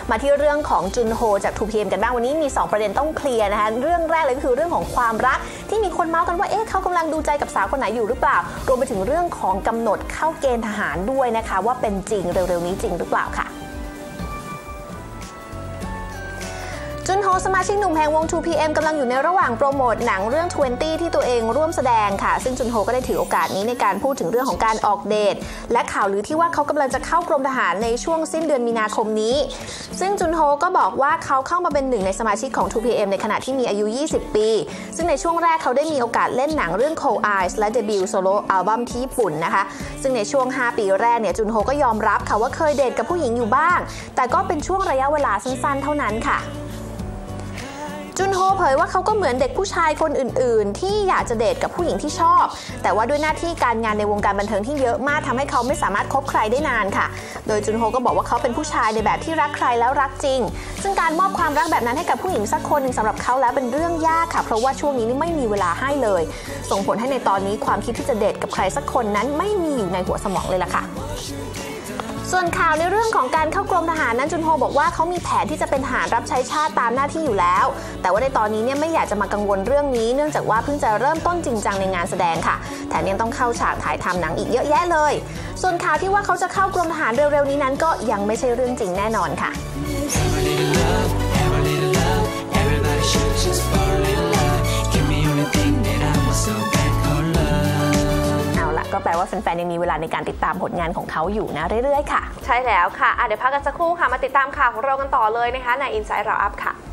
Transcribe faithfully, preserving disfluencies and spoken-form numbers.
มาที่เรื่องของจุนโฮจาก ทู พี เอ็ม กันบ้างวันนี้มีสองประเด็นต้องเคลียร์นะคะเรื่องแรกเลยก็คือเรื่องของความรักที่มีคนเมาส์กันว่าเอ๊ะเขากำลังดูใจกับสาวคนไหนอยู่หรือเปล่ารวมไปถึงเรื่องของกำหนดเข้าเกณฑ์ทหารด้วยนะคะว่าเป็นจริงเร็วๆนี้จริงหรือเปล่าค่ะจุนโฮสมาชิกหนุ่มแห่งวง ทู พี เอ็ม กำลังอยู่ในระหว่างโปรโมทหนังเรื่อง ยี่สิบ ที่ตัวเองร่วมแสดงค่ะซึ่งจุนโฮก็ได้ถือโอกาสนี้ในการพูดถึงเรื่องของการออกเดทและข่าวลือที่ว่าเขากำลังจะเข้ากรมทหารในช่วงสิ้นเดือนมีนาคมนี้ซึ่งจุนโฮก็บอกว่าเขาเข้ามาเป็นหนึ่งในสมาชิกของ ทู พี เอ็ม ในขณะที่มีอายุ ยี่สิบ ปีซึ่งในช่วงแรกเขาได้มีโอกาสเล่นหนังเรื่อง Cold Eyes และเดบิวต์โซโล่อัลบั้มที่ญี่ปุ่นนะคะซึ่งในช่วงห้าปีแรกเนี่ยจุนโฮก็ยอมรับค่ะว่าเคยเดทกับผู้หญิงอยู่บ้างแต่ก็เป็นช่วงระยะเวลาสั้นๆเท่านั้นค่ะจุนโฮเผยว่าเขาก็เหมือนเด็กผู้ชายคนอื่นๆที่อยากจะเดทกับผู้หญิงที่ชอบแต่ว่าด้วยหน้าที่การงานในวงการบันเทิงที่เยอะมากทำให้เขาไม่สามารถคบใครได้นานค่ะโดยจุนโฮก็บอกว่าเขาเป็นผู้ชายในแบบที่รักใครแล้วรักจริงซึ่งการมอบความรักแบบนั้นให้กับผู้หญิงสักคนหนึ่งสำหรับเขาแล้วเป็นเรื่องยากค่ะเพราะว่าช่วงนี้นี่ไม่มีเวลาให้เลยส่งผลให้ในตอนนี้ความคิดที่จะเดทกับใครสักคนนั้นไม่มีอยู่ในหัวสมองเลยล่ะค่ะส่วนข่าวในเรื่องของการเข้ากรมทหารนั้นจุนโฮบอกว่าเขามีแผนที่จะเป็นทหารรับใช้ชาติตามหน้าที่อยู่แล้วแต่ว่าในตอนนี้เนี่ยไม่อยากจะมากังวลเรื่องนี้เนื่องจากว่าเพิ่งจะเริ่มต้นจริงจังในงานแสดงค่ะแถมยังต้องเข้าฉากถ่ายทำหนังอีกเยอะแยะเลยส่วนข่าวที่ว่าเขาจะเข้ากรมทหารเร็วๆนี้นั้นก็ยังไม่ใช่เรื่องจริงแน่นอนค่ะก็แปลว่าแฟนๆยังมีเวลาในการติดตามผลงานของเขาอยู่นะเรื่อยๆค่ะใช่แล้วค่ะเดี๋ยวพักกันสักครู่ค่ะมาติดตามข่าวของเรากันต่อเลยนะคะใน Inside Roundup ค่ะ